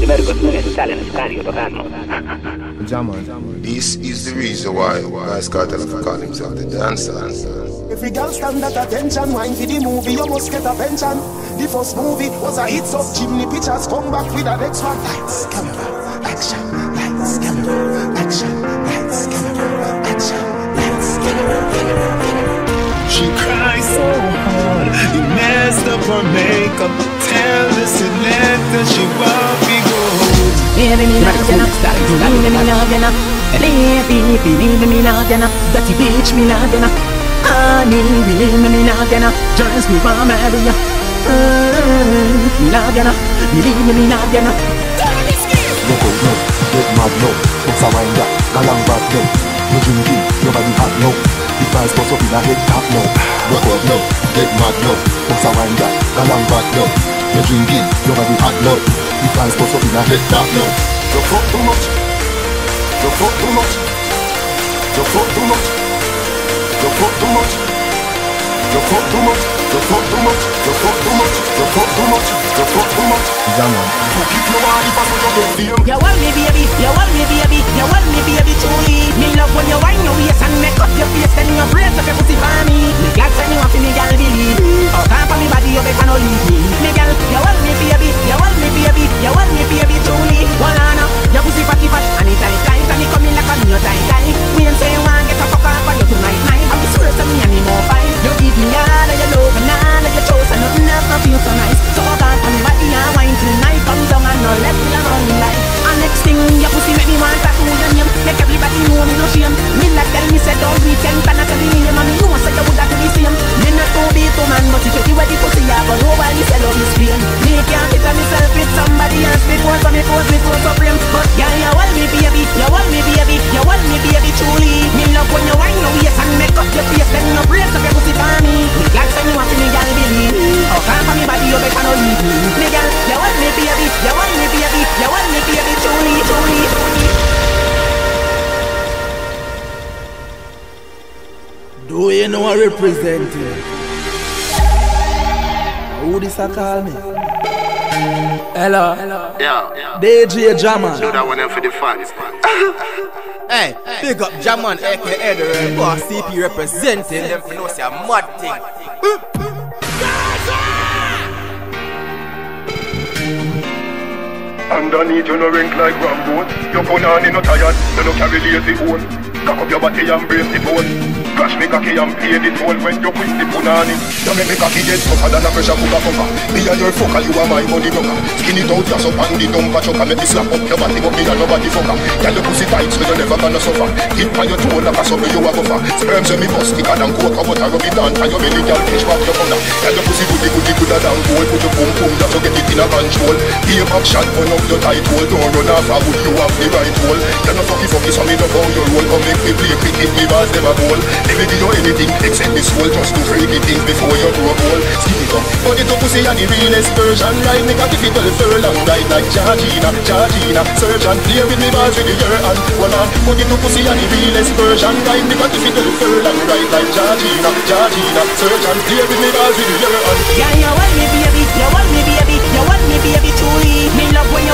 Primero universal en Scario tocando. This is the reason why Vybz Kartel have called himself the dancer. Every girl stand at attention, wine for the movie, you must get a pension. The first movie was a hit, so chimney pictures come back with the next one. Lights, camera, action, lights, camera, action, lights, camera, action, lights, camera. She cries so hard, he messed up her makeup. Tell the selector she won't be good. Baby, me love you, baby, me love you, baby, me love you, dirty bitch, me love you, honey, believe me love you, just me want marry you. Me love you, believe me love you. Look out now, get mad now, it's a wind up, galang back now. You drinking, your body hot now. The price goes up in a head top now. Look out now, get mad now, it's a wind up, galang back now. You drinking, your body hot now. The price goes up in a head top now. You fuck too much. You fuck too much. You fuck too much. You fuck too much. You fuck too much. You fuck too much. You fuck too much. You fuck too much. You fuck too much. Fuck if you want, if I put your game. You want me, baby. You want me, baby. You want me, baby, truly. Me love when you wind your waist and make up your face, then you brace up your pussy for me. Me glad when you want me, girl, believe me. Oh, can't for me body, you better not leave me. Me girl, you want me, baby. You want me, baby. You want me, baby, truly. Well, Anna, your pussy fatty fat, and it tight tight, and it coming like a new tight tight. We ain't say you want get a fuck off for you tonight night. I'm sure to me and me more fine. You give me all of your love and all of your toes, and nothing else not feel so nice. So I can't for me body and wine tonight. Come down and no let me alone like. And next thing, your pussy make me want to tattoo your name. Make everybody know me no shame. Me like tell me say don't weekend, and I tell me name, and me know say you would have to be same. Me not to be too man, but if you give the pussy, I go nobody say love is pain. Me can't picture myself with somebody else before, so me pose me so supreme. But yeah, you want me baby, you want me baby, you want me baby truly. Me love when you wind your waist and make up your face, then you brace up your pussy for me. Me glad say you want me, girl, believe me. Oh, can't for me body, you better not leave me. Me girl, you want me baby, you want me baby, you want me baby truly, truly, truly. Do you know I represent you? Who this a call me? Hello. Yeah. DJ Jaman. Do that one for the fans, man. Hey, big up Jaman, aka the boss CP representing them for no say a mad thing. Underneath you no rank like Rambo. Your punani no tired, you no carry lazy bone. Cock up your body and brace the bone. Crash me cocky and pay the toll when you quit the punani. You make me cocky get tougher than a pressure cooker cover. Me and your fucker, you are my money broker. Skin it out, your up and the dumper chucker. Make me slap up your body, but me and nobody fucker. Girl, your pussy tight, so you never gonna suffer. Hit on your toe like a summer you a buffer. Sperms when me bust thicker than coke, but I rub it down. And your belly, girl, catch back your corner. Girl, your pussy goody goody gooder than gold. Put your boom boom, just to get it in a control. Be a back shot, burn up your tight hole. Don't run off, I would you have the right hole. You're not fucky, so me know how you roll. Come make me play cricket, me bars never goal. Never give you anything except this soul. Just to freaky things before you grow old. Skin it up, but it up pussy and the realest version. Right, make a difficult furlong. Right like Georgina. Surgeon, play with me bars with your hand. Well on, but it up pussy and the realest version. Right, make a difficult furlong. Right like Georgina. Surgeon, play with me bars with your hand. Yeah, you want me baby, you want me baby, you want me baby truly. Me love when